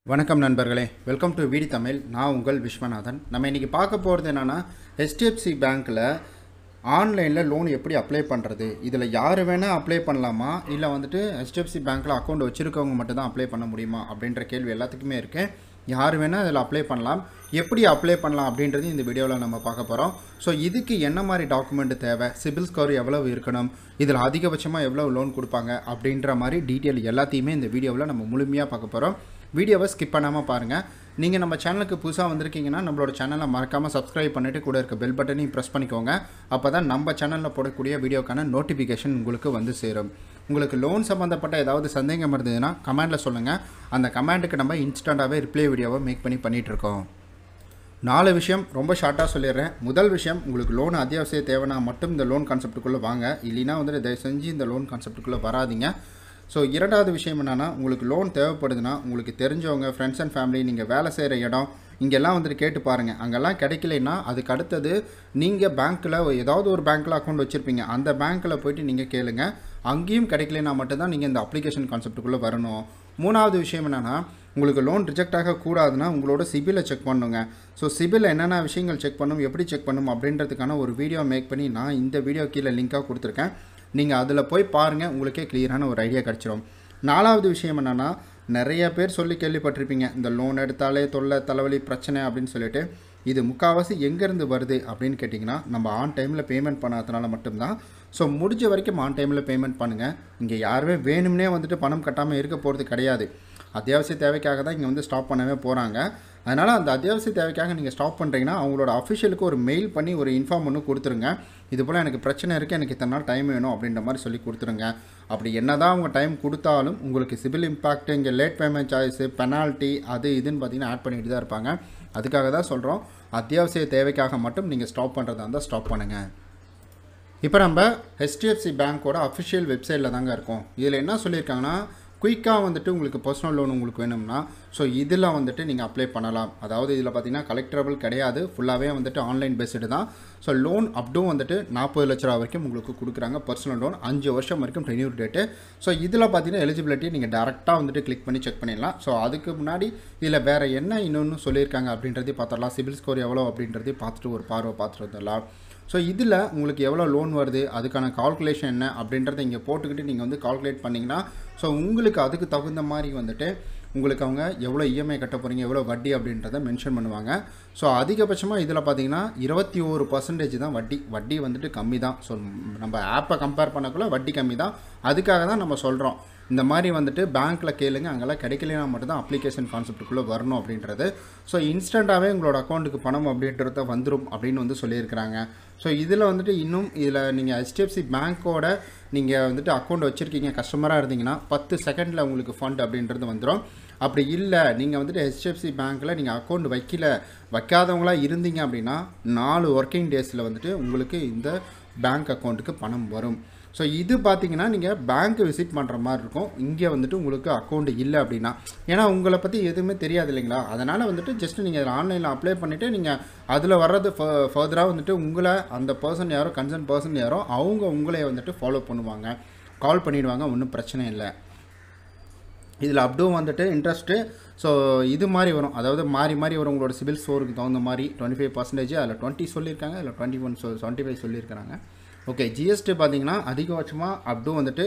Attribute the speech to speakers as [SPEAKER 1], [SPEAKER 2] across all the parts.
[SPEAKER 1] வணக்கம் நண்பர்களே, welcome to vdtamil. நான் உங்கள் விஸ்வநாதன். நம்ம இன்றைக்கி பார்க்க போகிறது என்னென்னா, HDFC பேங்க்கில் ஆன்லைனில் லோன் எப்படி அப்ளை பண்ணுறது, இதில் யார் வேணால் அப்ளை பண்ணலாமா, இல்லை வந்துட்டு HDFC பேங்க்கில் அக்கௌண்ட் வச்சுருக்கவங்க மட்டும்தான் அப்ளை பண்ண முடியுமா அப்படின்ற கேள்வி எல்லாத்துக்குமே இருக்குது. யார் வேணால் அதில் அப்ளை பண்ணலாம். எப்படி அப்ளை பண்ணலாம் அப்படின்றது இந்த வீடியோவில் நம்ம பார்க்க போகிறோம். ஸோ இதுக்கு என்ன மாதிரி டாக்குமெண்ட் தேவை, சிபில் ஸ்கோர் எவ்வளவு இருக்கணும், இதில் அதிகபட்சமாக எவ்வளோ லோன் கொடுப்பாங்க அப்படின்ற மாதிரி டீட்டெயில் எல்லாத்தையுமே இந்த வீடியோவில் நம்ம முழுமையாக பார்க்க போகிறோம். வீடியோவை ஸ்கிப் பண்ணாமல் பாருங்கள். நீங்கள் நம்ம சேனலுக்கு புதுசாக வந்திருக்கீங்கன்னா நம்மளோட சேனலை மறக்காமல் சப்ஸ்கிரைப் பண்ணிவிட்டு கூட இருக்க பெல் பட்டனையும் ப்ரெஸ் பண்ணிக்கோங்க. அப்போ தான் நம்ம சேனலில் போடக்கூடிய வீடியோக்கான நோட்டிஃபிகேஷன் உங்களுக்கு வந்து சேரும். உங்களுக்கு லோன் சம்மந்தப்பட்ட ஏதாவது சந்தேகம் இருந்ததுன்னா கமெண்டில் சொல்லுங்கள். அந்த கமெண்ட்டுக்கு நம்ம இன்ஸ்டண்ட்டாகவே ரிப்ளை வீடியோவை மேக் பண்ணி பண்ணிகிட்ருக்கோம். 4 விஷயம் ரொம்ப ஷார்ட்டாக சொல்லிடுறேன். முதல் விஷயம், உங்களுக்கு லோன் அத்தியாவசிய தேவைன்னா மட்டும் இந்த லோன் கான்செப்ட்டுக்குள்ளே வாங்க, இல்லைனா வந்துட்டு தயவு செஞ்சு இந்த லோன் கான்செப்ட்டுக்குள்ளே வராதிங்க. ஸோ இரண்டாவது விஷயம் என்னென்னா, உங்களுக்கு லோன் தேவைப்படுதுன்னா உங்களுக்கு தெரிஞ்சவங்க, ஃப்ரெண்ட்ஸ் அண்ட் ஃபேமிலி, நீங்கள் வேலை செய்கிற இடம் இங்கெல்லாம் வந்துட்டு கேட்டு பாருங்கள். அங்கெல்லாம் கிடைக்கலைன்னா அதுக்கு அடுத்தது நீங்கள் பேங்க்கில் ஏதாவது ஒரு பேங்க்கில் அக்கௌண்ட் வச்சுருப்பீங்க, அந்த பேங்க்கில் போய்ட்டு நீங்கள் கேளுங்க. அங்கேயும் கிடைக்கலைன்னா மட்டும்தான் நீங்கள் இந்த அப்ளிகேஷன் கான்செப்ட்டுக்குள்ளே வரணும். மூணாவது விஷயம் என்னென்னா, உங்களுக்கு லோன் ரிஜெக்ட் ஆகக்கூடாதுன்னா உங்களோட சிபிலை செக் பண்ணுங்க. ஸோ சிபில் என்னென்ன விஷயங்கள் செக் பண்ணணும், எப்படி செக் பண்ணணும் அப்படின்றதுக்கான ஒரு வீடியோ மேக் பண்ணி நான் இந்த வீடியோ கீழே லிங்காக கொடுத்துருக்கேன். நீங்கள் அதில் போய் பாருங்கள், உங்களுக்கே கிளியரான ஒரு ஐடியா கிடச்சிரும். நாலாவது விஷயம் என்னென்னா, நிறைய பேர் சொல்லி கேள்விப்பட்டிருப்பீங்க, இந்த லோன் எடுத்தாலே தொல்லை, தலைவலி, பிரச்சனை அப்படின்னு சொல்லிட்டு. இது முக்கால்வாசி எங்கேருந்து வருது அப்படின்னு கேட்டிங்கன்னா, நம்ம ஆன் டைமில் பேமெண்ட் பண்ணாதனால மட்டும்தான். ஸோ முடிஞ்ச வரைக்கும் ஆன் டைமில் பேமெண்ட் பண்ணுங்கள். இங்கே யாருமே வேணும்னே வந்துட்டு பணம் கட்டாமல் இருக்க போகிறது கிடையாது. அத்தியாவசிய தேவைக்காக தான் இங்கே வந்து ஸ்டாப் பண்ணவே போகிறாங்க. அதனால் அந்த அத்தியாவசிய தேவைக்காக நீங்கள் ஸ்டாப் பண்ணுறீங்கன்னா அவங்களோட அஃபிஷியலுக்கு ஒரு மெயில் பண்ணி ஒரு இன்ஃபார்ம் ஒன்று கொடுத்துருங்க. இது போல் எனக்கு பிரச்சனை இருக்குது, எனக்கு இத்தனை நாள் டைம் வேணும் அப்படின்ற மாதிரி சொல்லி கொடுத்துருங்க. அப்படி என்ன தான் அவங்க டைம் கொடுத்தாலும் உங்களுக்கு சிபில் இம்பேக்ட், இங்கே லேட் பேமெண்ட் சார்ஜஸ், பெனால்ட்டி, அது இதுன்னு பார்த்தீங்கன்னா ஆட் பண்ணிட்டு தான் இருப்பாங்க. அதுக்காக தான் சொல்கிறோம், அத்தியாவசிய தேவைக்காக மட்டும் நீங்கள் ஸ்டாப் பண்ணுறதா இருந்தால் ஸ்டாப் பண்ணுங்கள். இப்போ நம்ம HDFC பேங்க்கோட அஃபிஷியல் வெப்சைட்டில் தாங்க இருக்கோம். இதில் என்ன சொல்லியிருக்காங்கன்னா, குயிக்காக வந்துட்டு உங்களுக்கு பர்சனல் லோன் உங்களுக்கு வேணும்னா ஸோ இதில் வந்துட்டு நீங்கள் அப்ளை பண்ணலாம். அதாவது இதில் பார்த்தீங்கன்னா கலெக்டரபிள் கிடையாது, ஃபுல்லாகவே வந்துட்டு ஆன்லைன் பேஸ்டு தான். ஸோ லோன் அப்டும் வந்துட்டு 40 லட்ச ரூபா வரைக்கும் உங்களுக்கு கொடுக்குறாங்க. பர்சனல் லோன் 5 வருஷம் வரைக்கும் டென்யூர் டேட்டு. ஸோ இதில் பார்த்தீங்கன்னா எலிஜிபிலிட்டி நீங்கள் டேரெக்டாக வந்துட்டு கிளிக் பண்ணி செக் பண்ணிடலாம். ஸோ அதுக்கு முன்னாடி இதில் வேறு என்ன இன்னொன்று சொல்லியிருக்காங்க அப்படின்றதையும் பார்த்துடலாம். சிபில் ஸ்கோர் எவ்வளோ அப்படின்றதையும் பார்த்துட்டு ஒரு பார்வை பார்த்துட்டு வந்துடலாம். ஸோ இதில் உங்களுக்கு எவ்வளோ லோன் வருது, அதுக்கான கால்குலேஷன் என்ன அப்படின்றத இங்கே போட்டுக்கிட்டு நீங்கள் வந்து கால்குலேட் பண்ணிங்கன்னா ஸோ உங்களுக்கு அதுக்கு தகுந்த மாதிரி வந்துட்டு உங்களுக்கு அவங்க எவ்வளோ இஎம்ஐ கட்ட போகிறீங்க, எவ்வளோ வட்டி அப்படின்றத மென்ஷன் பண்ணுவாங்க. ஸோ அதிகபட்சமாக இதில் பார்த்தீங்கன்னா 21% தான் வட்டி வந்துட்டு கம்மி தான். ஸோ நம்ம ஆப்பை கம்பேர் பண்ணக்குள்ள வட்டி கம்மி தான். அதுக்காக தான் நம்ம சொல்கிறோம், இந்த மாதிரி வந்துட்டு பேங்க்கில் கேளுங்க, அங்கெல்லாம் கிடைக்கலனா மட்டும்தான் அப்ளிகேஷன் கான்செப்ட்டுக்குள்ளே வரணும் அப்படின்றது. ஸோ இன்ஸ்டண்ட்டாகவே உங்களோட அக்கௌண்ட்டுக்கு பணம் அப்படின்றத வந்துடும் அப்படின்னு வந்து சொல்லியிருக்கிறாங்க. ஸோ இதில் வந்துட்டு இன்னும் இதில் நீங்கள் HDFC பேங்க்கோட நீங்கள் வந்துட்டு அக்கௌண்ட் வச்சுருக்கீங்க, கஸ்டமராக இருந்தீங்கன்னா 10 செகண்டில் உங்களுக்கு ஃபண்ட் அப்படின்றது வந்துடும். அப்படி இல்லை, நீங்கள் வந்துட்டு HDFC பேங்க்கில் நீங்கள் அக்கௌண்ட் வைக்காதவங்களாக இருந்தீங்க அப்படின்னா 4 ஒர்க்கிங் டேஸில் வந்துட்டு உங்களுக்கு இந்த பேங்க் அக்கௌண்ட்டுக்கு பணம் வரும். ஸோ இது பார்த்தீங்கன்னா நீங்கள் பேங்க்கு விசிட் பண்ணுற மாதிரி இருக்கும். இங்கே வந்துட்டு உங்களுக்கு அக்கௌண்ட் இல்லை அப்படின்னா, ஏன்னா உங்களை பற்றி எதுவுமே தெரியாது இல்லைங்களா, அதனால் வந்துட்டு ஜஸ்ட் நீங்கள் அதில் ஆன்லைனில் அப்ளை பண்ணிவிட்டு நீங்கள் அதில் வர்றது ஃபர்தராக வந்துட்டு உங்களை அந்த பர்சன் யாரோ, கன்சர்ன் பர்சன் யாரோ, அவங்க உங்களே வந்துட்டு ஃபாலோ பண்ணுவாங்க, கால் பண்ணிவிடுவாங்க, ஒன்றும் பிரச்சனை இல்லை. இதில் அப்டும் வந்துட்டு இன்ட்ரெஸ்ட்டு ஸோ இது மாதிரி வரும். அதாவது மாறி வரும். உங்களோட சிபில் ஸ்கோருக்கு தகுந்த மாதிரி 25%, அதில் 20 சொல்லியிருக்காங்க, அதில் 25 சொல்லியிருக்கிறாங்க. ஓகே, ஜிஎஸ்டி பார்த்தீங்கன்னா அதிகபட்சமாக அப்டும் வந்துட்டு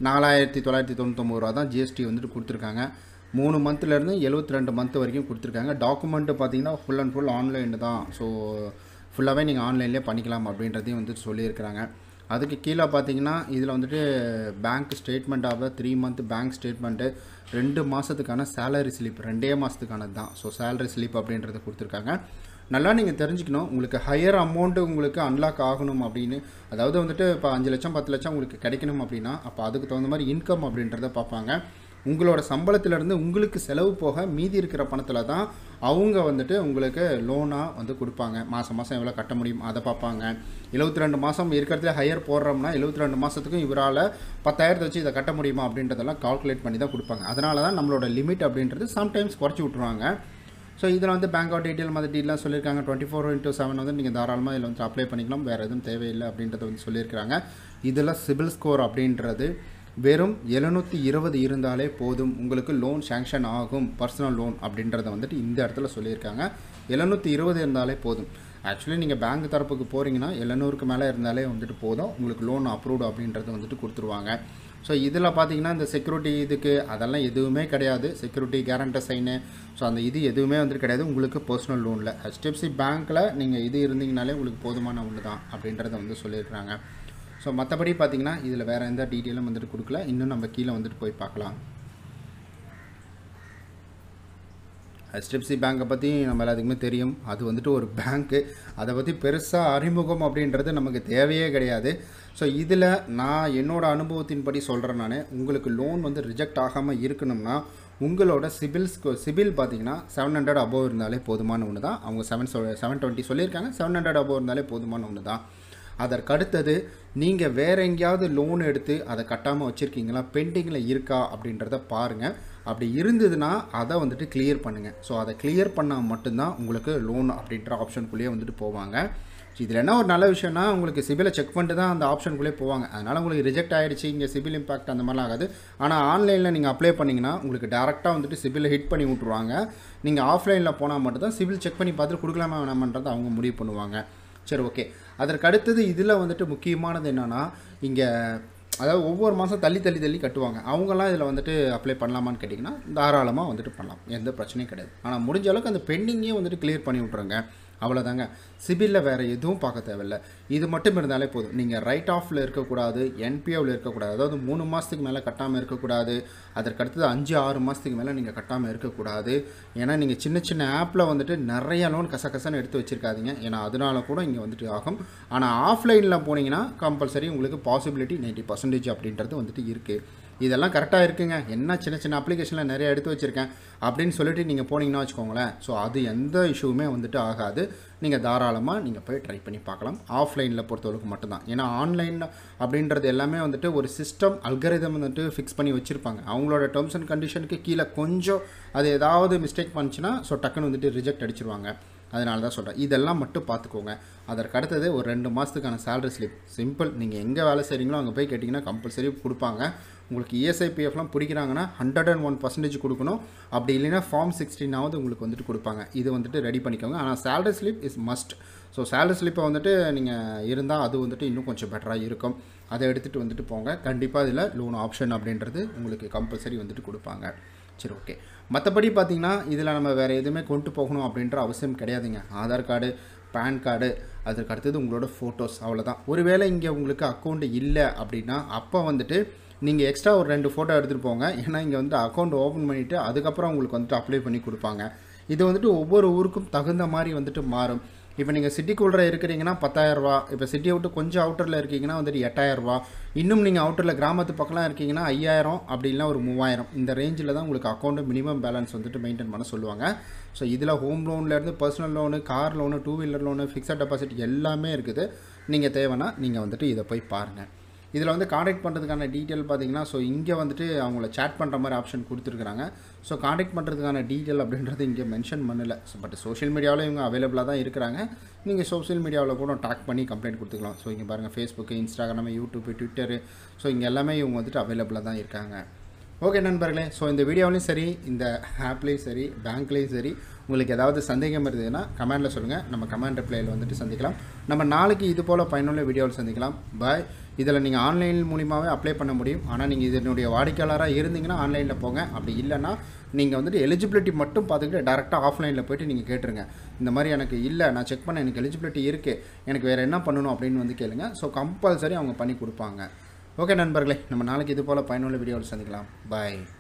[SPEAKER 1] 4999 ரூபா தான் ஜிஎஸ்டி வந்துட்டு கொடுத்துருக்காங்க. 3 மந்த்லேருந்து 72 மந்த் வரைக்கும் கொடுத்துருக்காங்க. டாக்குமெண்ட்டு பார்த்தீங்கன்னா ஃபுல் அண்ட் ஃபுல் ஆன்லைன் தான். ஸோ ஃபுல்லாகவே நீங்கள் ஆன்லைன்லேயே பண்ணிக்கலாம் அப்படின்றதையும் வந்துட்டு சொல்லியிருக்கிறாங்க. அதுக்கு கீழே பார்த்தீங்கன்னா இதில் வந்துட்டு bank statement of 3 month bank statement, 2 மாதத்துக்கான சேலரி ஸ்லிப், 2 மாதத்துக்கானது தான். ஸோ சேலரி ஸ்லிப் அப்படின்றத கொடுத்துருக்காங்க. நல்லா நீங்கள் தெரிஞ்சுக்கணும், உங்களுக்கு ஹையர் அமௌண்ட்டு உங்களுக்கு அன்லாக் ஆகணும் அப்படின்னு, அதாவது வந்துட்டு இப்போ 5 லட்சம் 10 லட்சம் உங்களுக்கு கிடைக்கணும் அப்படின்னா அப்போ அதுக்கு தகுந்த மாதிரி இன்கம் அப்படின்றத பார்ப்பாங்க. உங்களோட சம்பளத்திலேருந்து உங்களுக்கு செலவு போக மீதி இருக்கிற பணத்தில் தான் அவங்க வந்துட்டு உங்களுக்கு லோனாக வந்து கொடுப்பாங்க. மாதம் எவ்வளோ கட்ட முடியும் அதை பார்ப்பாங்க. 72 மாதம் இருக்கிறதுல ஹையர் போடுறோம்னா 72 மாதத்துக்கும் இவரால் 10,000 வச்சு இதை கட்ட முடியுமா அப்படின்றதெல்லாம் கால்குலேட் பண்ணி தான் கொடுப்பாங்க. அதனால தான் நம்மளோட லிமிட் அப்படின்றது சம்டைம்ஸ் குறைச்சி விட்ருவாங்க. ஸோ இதில் வந்து பேங்க் டீட்டெயில் மற்ற டீட்டெயிலாம் சொல்லியிருக்காங்க. 24/7 வந்து நீங்கள் தாராளமாக இதில் வந்து அப்ளை பண்ணிக்கலாம், வேறு எதுவும் தேவையில்லை அப்படின்றத வந்து சொல்லியிருக்கிறாங்க. இதில் சிபில் ஸ்கோர் அப்படின்றது வெறும் 720 இருந்தாலே போதும் உங்களுக்கு லோன் சேங்ஷன் ஆகும், பர்சனல் லோன் அப்படின்றத வந்துட்டு இந்த இடத்துல சொல்லியிருக்காங்க. 720 இருந்தாலே போதும். ஆக்சுவலி நீங்கள் பேங்க் தரப்புக்கு போகிறீங்கன்னா 700க்கு மேலே இருந்தாலே வந்துட்டு போதும், உங்களுக்கு லோன் அப்ரூவ்டு அப்படின்றது வந்துட்டு கொடுத்துருவாங்க. ஸோ இதில் பார்த்தீங்கன்னா இந்த செக்யூரிட்டி இதுக்கு அதெல்லாம் எதுவுமே கிடையாது, செக்யூரிட்டி கேரண்டர் சைனு ஸோ அந்த இது எதுவுமே வந்துட்டு கிடையாது. உங்களுக்கு பர்சனல் லோனில் HDFC பேங்க்கில் நீங்கள் இது இருந்தீங்கனாலே உங்களுக்கு போதுமான ஒன்று தான் அப்படின்றத வந்து சொல்லியிருக்கிறாங்க. ஸோ மற்றபடி பார்த்தீங்கன்னா இதில் வேறு எந்த டீட்டெயிலும் வந்துட்டு கொடுக்கல. இன்னும் நம்ம கீழே வந்துட்டு போய் பார்க்கலாம். HDFC பேங்க்கை பற்றி நம்ம எல்லாத்துக்குமே தெரியும், அது வந்துட்டு ஒரு பேங்க்கு, அதை பற்றி பெருசாக அறிமுகம் அப்படின்றது நமக்கு தேவையே கிடையாது. ஸோ இதில் நான் என்னோடய அனுபவத்தின்படி சொல்கிறேன். நான் உங்களுக்கு லோன் வந்து ரிஜெக்ட் ஆகாமல் இருக்கணும்னா உங்களோட சிபில் பார்த்தீங்கன்னா 700 அபோவ் இருந்தாலே போதுமான ஒன்று தான். அவங்க 720 சொல்லியிருக்காங்க, 700 அபோவ் இருந்தாலே போதுமான ஒன்று தான். அதற்கடுத்தது நீங்கள் வேறு எங்கேயாவது லோன் எடுத்து அதை கட்டாமல் வச்சுருக்கீங்களா, பெண்டிங்கில் இருக்கா அப்படின்றத பாருங்கள். அப்படி இருந்ததுன்னா அதை வந்துட்டு கிளியர் பண்ணுங்கள். ஸோ அதை கிளியர் பண்ணால் மட்டும்தான் உங்களுக்கு லோன் அப்படின்ற ஆப்ஷனுக்குள்ளேயே வந்துட்டு போவாங்க. இதில் என்ன ஒரு நல்ல விஷயம்னா உங்களுக்கு சிபிலை செக் பண்ணிட்டு தான் அந்த ஆப்ஷனுக்குள்ளே போவாங்க. அதனால் உங்களுக்கு ரிஜெக்ட் ஆகிடுச்சு இங்கே சிபில் இம்பாக்ட் அந்த மாதிரிலாம் ஆகாது. ஆனால் ஆன்லைனில் நீங்கள் அப்ளை பண்ணிங்கன்னா உங்களுக்கு டேரெக்டாக வந்துட்டு சிபிலை ஹிட் பண்ணி விட்ருவாங்க. நீங்கள் ஆஃப்லைனில் போனால் மட்டும்தான் சிபில் செக் பண்ணி பார்த்துட்டு கொடுக்கலாமா வேணாமன்றதை அவங்க முடிவு பண்ணுவாங்க. சரி, ஓகே. அதற்கு அடுத்தது இதில் வந்துட்டு முக்கியமானது என்னென்னா, இங்கே அதாவது ஒவ்வொரு மாதம் தள்ளி கட்டுவாங்க. அவங்களாம் இதில் வந்துட்டு அப்ளை பண்ணலாமான்னு கேட்டிங்கன்னா தாராளமாக வந்துட்டு பண்ணலாம், எந்த பிரச்சனையும் கிடையாது. ஆனால் முடிஞ்ச அளவுக்கு அந்த பெண்டிங்கே வந்துட்டு கிளியர் பண்ணி விட்ருங்க, அவ்வளோதாங்க. சிபிலில் வேறு எதுவும் பார்க்க தேவையில்லை, இது மட்டும் இருந்தாலே போதும். நீங்கள் ரைட் ஆஃபில் இருக்கக்கூடாது, என்பிஓவில் இருக்கக்கூடாது, அதாவது 3 மாதத்துக்கு மேலே கட்டாமல் இருக்கக்கூடாது. அதற்கடுத்தது 5-6 மாதத்துக்கு மேலே நீங்கள் கட்டாமல் இருக்கக்கூடாது. ஏன்னா நீங்கள் சின்ன ஆப்பில் வந்துட்டு நிறைய லோன் கசன்னு எடுத்து வச்சுருக்காதீங்க, ஏன்னா அதனால கூட இங்கே வந்துட்டு ஆகும். ஆனால் ஆஃப்லைனில் போனீங்கன்னா கம்பல்சரி உங்களுக்கு பாசிபிலிட்டி 90% அப்படின்றது வந்துட்டு இருக்குது. இதெல்லாம் கரெக்டாக இருக்குங்க, என்ன சின்ன அப்ளிகேஷனில் நிறைய எடுத்து வச்சுருக்கேன் அப்படின்னு சொல்லிட்டு நீங்கள் போனீங்கன்னா வச்சுக்கோங்களேன். ஸோ அது எந்த இஷ்யூவுமே வந்துட்டு ஆகாது. நீங்கள் தாராளமாக நீங்கள் போய் ட்ரை பண்ணி பார்க்கலாம், ஆஃப்லைனில் பொறுத்தவரைக்கும் மட்டும்தான். ஏன்னா ஆன்லைன் அப்படின்றது எல்லாமே வந்துட்டு ஒரு சிஸ்டம் அல்கரிதம் வந்துட்டு ஃபிக்ஸ் பண்ணி வச்சுருப்பாங்க. அவங்களோட டேர்ம்ஸ் அண்ட் கண்டிஷனுக்கு கீழே கொஞ்சம் அது ஏதாவது மிஸ்டேக் பண்ணிச்சுன்னா ஸோ டக்குன்னு வந்துட்டு ரிஜெக்ட் அடிச்சிருவாங்க. அதனால தான் சொல்கிறேன், இதெல்லாம் மட்டும் பார்த்துக்கோங்க. அதற்கு அடுத்தது ஒரு 2 மாதத்துக்கான சேலரி ஸ்லிப், சிம்பிள். நீங்கள் எங்கே வேலை செய்கிறீங்களோ அங்கே போய் கேட்டிங்கன்னா கம்பல்சரி கொடுப்பாங்க. உங்களுக்கு ESIPFலாம் பிடிக்கிறாங்கன்னா 101% கொடுக்கணும். அப்படி இல்லைன்னா ஃபார்ம் 16ஆவது உங்களுக்கு வந்துட்டு கொடுப்பாங்க. இது வந்துட்டு ரெடி பண்ணிக்கோங்க. ஆனால் salary slip is must. So salary ஸ்லிப்பை வந்துட்டு நீங்கள் இருந்தால் அது வந்துட்டு இன்னும் கொஞ்சம் பெட்டராக இருக்கும். அதை எடுத்துகிட்டு வந்துட்டு போங்க. கண்டிப்பாக இதில் லோன் ஆப்ஷன் அப்படின்றது உங்களுக்கு கம்பல்சரி வந்துட்டு கொடுப்பாங்க. சரி, ஓகே. மற்றபடி பார்த்திங்கன்னா இதில் நம்ம வேறு எதுவுமே கொண்டு போகணும் அப்படின்ற அவசியம் கிடையாதுங்க. ஆதார் கார்டு, பேன் கார்டு, அதற்கு அடுத்தது உங்களோட ஃபோட்டோஸ், அவ்வளோதான். ஒருவேளை இங்கே உங்களுக்கு அக்கௌண்ட் இல்லை அப்படின்னா அப்போ வந்துட்டு நீங்கள் எக்ஸ்ட்ரா ஒரு 2 ஃபோட்டோ எடுத்துகிட்டு போங்க. ஏன்னா இங்கே வந்துட்டு அக்கௌண்ட் ஓப்பன் பண்ணிவிட்டு அதுக்கப்புறம் உங்களுக்கு வந்துட்டு அப்ளை பண்ணி கொடுப்பாங்க. இது வந்துட்டு ஒவ்வொரு ஊருக்கும் தகுந்த மாதிரி வந்துட்டு மாறும். இப்போ நீங்கள் சிட்டிக்குள்ளே இருக்கிறீங்கன்னா 10,000 ரூபா, இப்போ சிட்டியை விட்டு கொஞ்சம் அவுட்டரில் இருக்கீங்கன்னா வந்துட்டு 8,000 ரூபா, இன்னும் நீங்கள் அவுட்டரில் கிராமத்து பக்கம்லாம் இருக்கீங்கன்னா 5,000, அப்படி இல்லைனா ஒரு 3,000, இந்த ரேஞ்சில் தான் உங்களுக்கு அக்கௌண்ட்டு மினிமம் பேலன்ஸ் வந்துட்டு மெயின்டைன் பண்ண சொல்லுவாங்க. ஸோ இதில் ஹோம் லோன்லேருந்து personal loan, car loan, 2 wheeler loan, fixed deposit எல்லாமே இருக்குது. நீங்கள் தேவைன்னா நீங்கள் வந்துட்டு இதை போய் பாருங்கள். இதில் வந்து காண்டாக்ட் பண்ணுறதுக்கான டீட்டெயில் பார்த்தீங்கன்னா ஸோ இங்கே வந்துட்டு அவங்கள சேட் பண்ணுற மாதிரி ஆப்ஷன் கொடுத்துருக்குறாங்க. ஸோ காண்டாக்ட் பண்ணுறதுக்கான டீட்டெயில் அப்படின்றது இங்கே மென்ஷன் பண்ணலை. ஸோ பட் சோஷியல் மீடியாவில் இவங்க அவைலபிளாக தான் இருக்கிறாங்க. நீங்கள் சோஷியல் மீடியாவில் கூட டாக் பண்ணி கம்ப்ளைண்ட் கொடுத்துக்கலாம். ஸோ இங்கே பாருங்கள், Facebook, Instagram, YouTube, Twitter, so இங்கே எல்லாமே இவங்க வந்துட்டு அவைலபிளாக தான் இருக்காங்க. ஓகே நண்பர்களே, ஸோ இந்த வீடியோவிலையும் சரி, இந்த ஆப்லேயும் சரி, பேங்க்லேயும் சரி, உங்களுக்கு ஏதாவது சந்தேகம் இருந்ததுன்னா கமெண்டில் சொல்லுங்கள். நம்ம கமெண்ட் ரிப்ளையில் வந்துட்டு சந்திக்கலாம். நம்ம நாளைக்கு இது போல் பயனுள்ள வீடியோவில் சந்திக்கலாம். பாய். இதில் நீங்கள் ஆன்லைன் மூலிமாவே அப்ளை பண்ண முடியும். ஆனால் நீங்கள் இதனுடைய வாடிக்கையாளராக இருந்தீங்கன்னா ஆன்லைனில் போங்க. அப்படி இல்லைன்னா நீங்கள் வந்துட்டு எலிஜிபிலிட்டி மட்டும் பார்த்துக்கிட்டு டேரெக்டாக ஆஃப்லைனில் போய்ட்டு நீங்கள் கேட்டுருங்க. இந்த மாதிரி எனக்கு இல்லை, நான் செக் பண்ண எனக்கு எலிஜிபிலிட்டி இருக்குது, எனக்கு வேறு என்ன பண்ணணும் அப்படின்னு வந்து கேளுங்க. ஸோ கம்பல்சரி அவங்க பண்ணி கொடுப்பாங்க. ஓகே நண்பர்களே, நம்ம நாளைக்கு இது போல் பயனுள்ள வீடியோவில் சந்திக்கலாம். பாய்.